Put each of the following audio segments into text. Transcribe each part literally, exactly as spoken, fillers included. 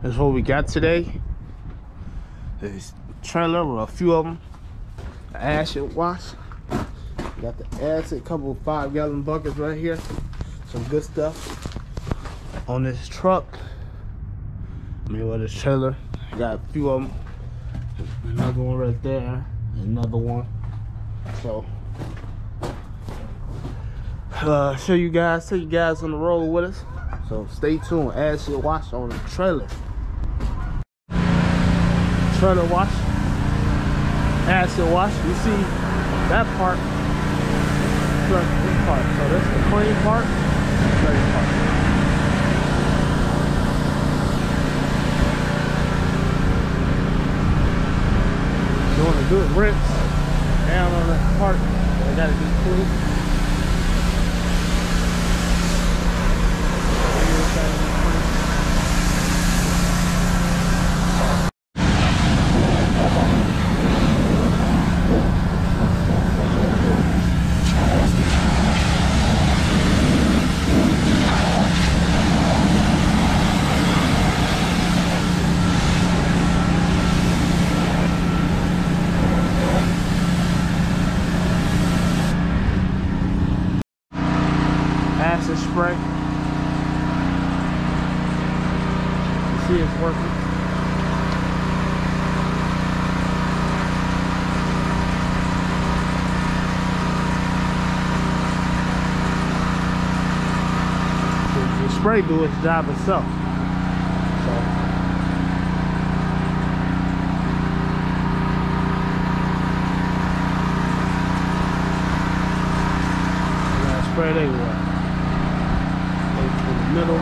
That's what we got today. This trailer with a few of them. Acid wash. Got the acid, couple of five gallon buckets right here. Some good stuff on this truck. I mean, with this trailer. Got a few of them. Another one right there. Another one. So, uh, show you guys, take you guys on the road with us. So stay tuned. Acid wash on the trailer. Trailer wash. Acid wash. You see that part. This part. So that's the clean part. Dirty part. Doing a good rinse down on that part. I gotta be clean. Acid spray. You see it's working. The, the spray do its job itself. So you gotta spray it everywhere. In the middle.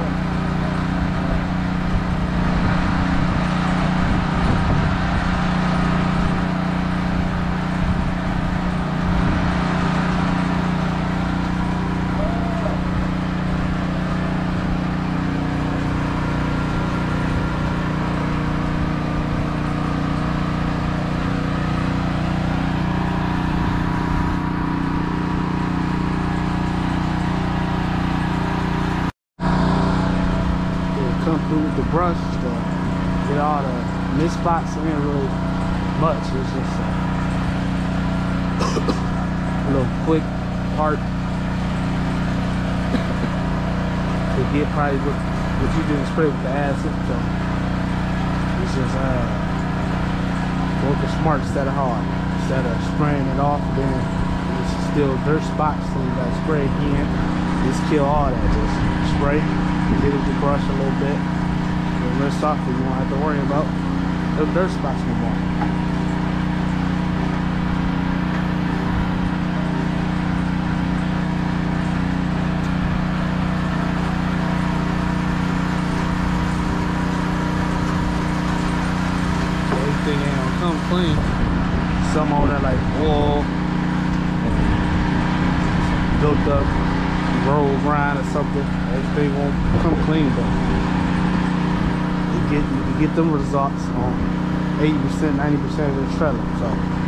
Come through with the brush to get all the missed spots. It ain't really much. It's just a, a little quick part to get probably what, what you didn't spray with the acid. So it's just uh, working smart instead of hard. Instead of spraying it off, then it's still dirt spots, so you gotta spray again. Just kill all that. Just spray. Get it with the brush a little bit, and rinse off, and you won't have to worry about the dirt spots no more. So everything ain't gonna come clean. Some on there like oil, built up roll grind or something. Everything won't come clean, but you get you can get them results on eighty percent, ninety percent of the trailer. So